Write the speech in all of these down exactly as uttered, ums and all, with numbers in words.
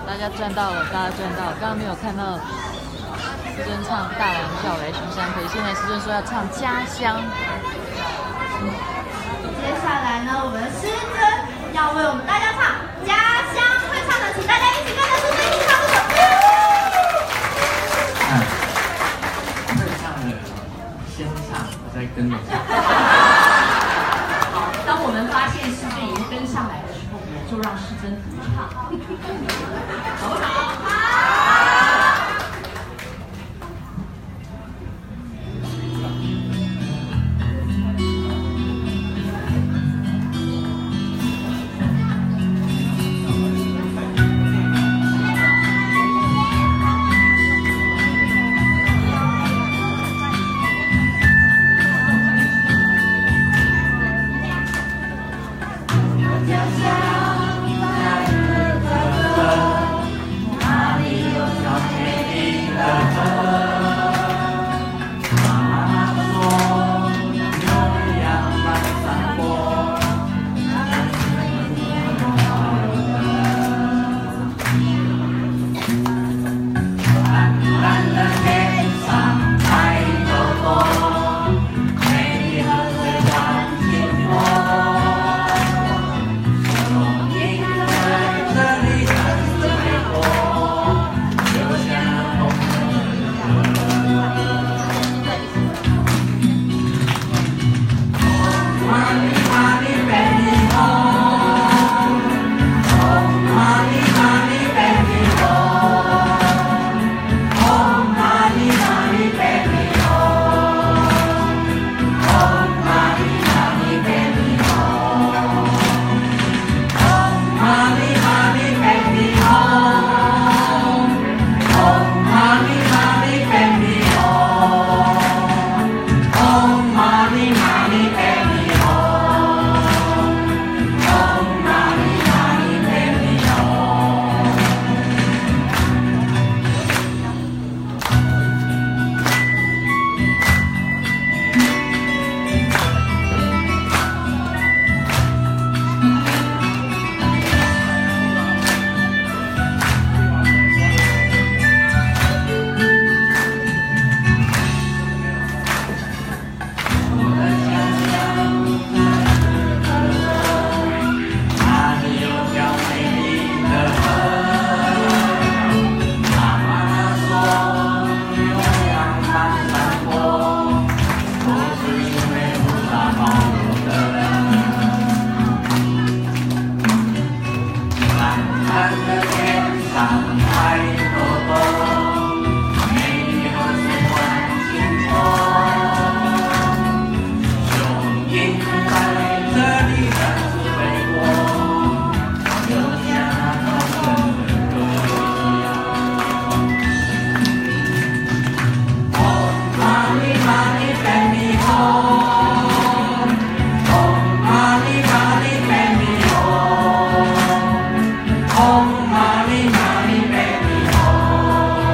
大家赚到了，大家赚到了。刚刚没有看到思珍唱《大狼叫来巡山》，可是现在思珍说要唱《家乡》。 接下来呢，我们思珍要为我们大家唱《家乡》，会唱的，请大家一起跟着思珍一起唱这首歌。 嗯，会唱的先唱，我再跟着唱。 好，当我们发现思珍已经跟上来的时候，我们就让思珍独唱，好不好？ Home, mommy, mommy, baby, home.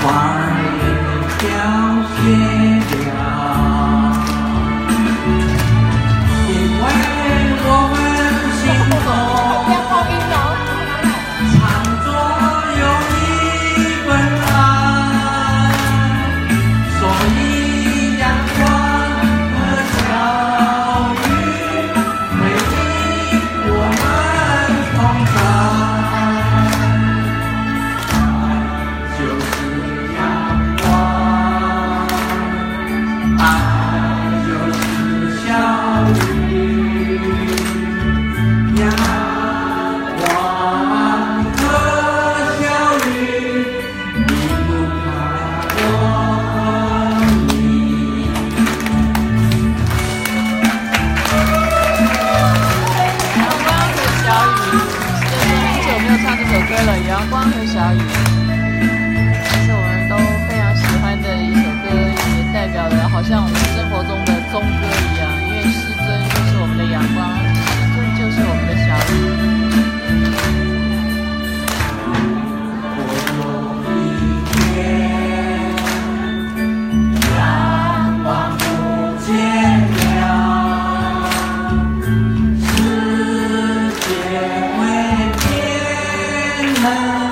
阳光和小雨，这是我们都非常喜欢的一首歌，也代表了好像我们生活中的宗歌一样。因为师尊就是我们的阳光，师尊就是我们的小雨。 阳光不见了，世界会变冷。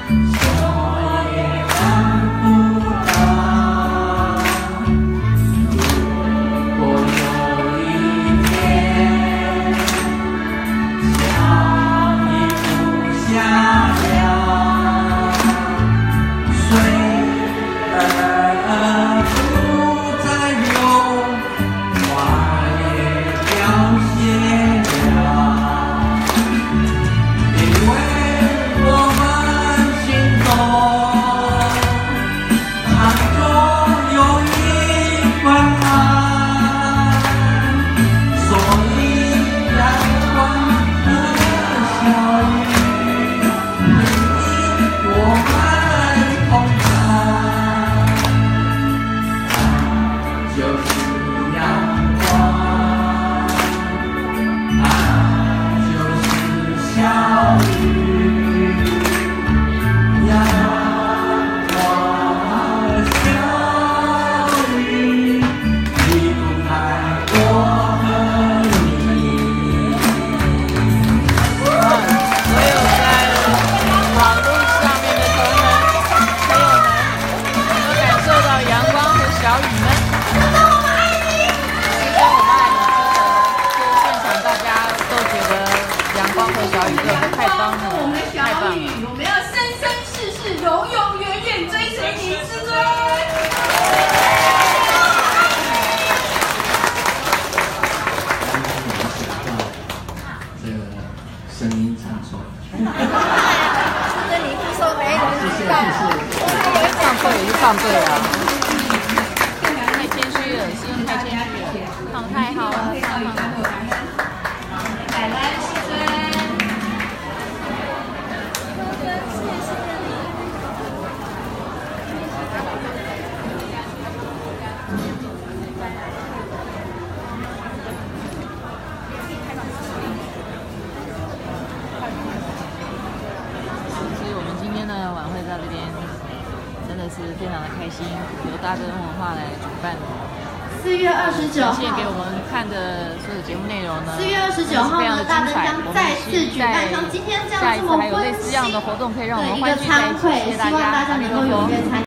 声音唱错， 这你不说没人知道。 唱错也是唱对啊，太谦虚了，是用太谦虚了，唱太好了，唱太好了。 来来，师尊。 是非常的开心，由大真文化来主办。 四月二十九号， 呈现给我们看的所有节目内容呢， 四月二十九号呢，大真将再次举办像今天这样这么温馨的一个餐会，希望大家能够踊跃参与。